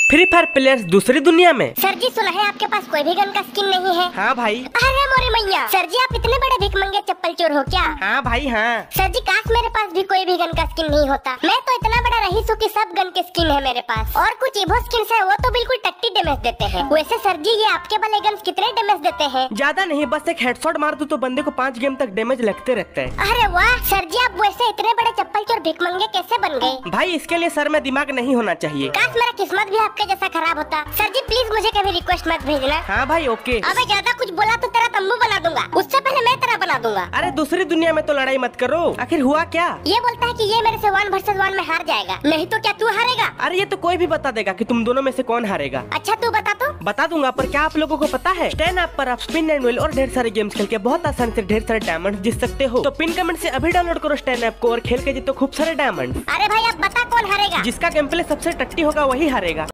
Free fire players दूसरी दुनिया में। सर जी सुना है आपके पास कोई भी गन का स्किन नहीं है। हाँ भाई। अरे मोरी मैया, सर जी आप इतने बड़े भिखमंगे चप्पल चोर हो क्या? हाँ भाई हाँ। सर जी काश मेरे पास भी कोई भी गन का स्किन नहीं होता। मैं तो इतना बड़ा रईस हूँ कि सब गन के स्किन है मेरे पास। और कुछ इवो स्किन है वो तो बिल्कुल टट्टी डैमेज देते हैं। वैसे सर जी ये आपके वाले गन कितने डैमेज देते हैं? ज्यादा नहीं, बस एक हेडशॉट मार दो तो बंदे को 5 गेम तक डैमेज लगते रहते हैं। अरे वाह सर जी, आप वैसे इतने बड़े चप्पल चोर भिखमंगे कैसे बन गए? भाई इसके लिए सर में दिमाग नहीं होना चाहिए। काश मेरा किस्मत भी आपके जैसा खराब होता। सर जी प्लीज मुझे कभी रिक्वेस्ट मत भेजना। हाँ भाई ओके। अबे ज्यादा कुछ बोला तो तेरा तंबू बना दूंगा, उससे पहले मैं तेरा बना दूंगा। अरे दूसरी दुनिया में तो लड़ाई मत करो। आखिर हुआ क्या? ये बोलता है कि ये मेरे से 1 वर्सेस 1 में हार जाएगा, नहीं तो क्या तू हारेगा? अरे ये तो कोई भी बता देगा कि तुम दोनों में से कौन हारेगा। अच्छा तू बता तो। बता दूंगा, पर क्या आप लोगों को पता है स्टैन ऐप पर आप स्पिन एंड व्हील और ढेर सारे गेम्स खेल के बहुत आसानी से ढेर सारे डायमंड जीत सकते हो। तो पिन कमेंट से अभी डाउनलोड करो स्टैन ऐप को और खेल के जीतो खूब सारे डायमंड। अरे भाई अब बता कौन हारेगा? जिसका गेम प्ले सबसे टट्टी होगा वही हारेगा।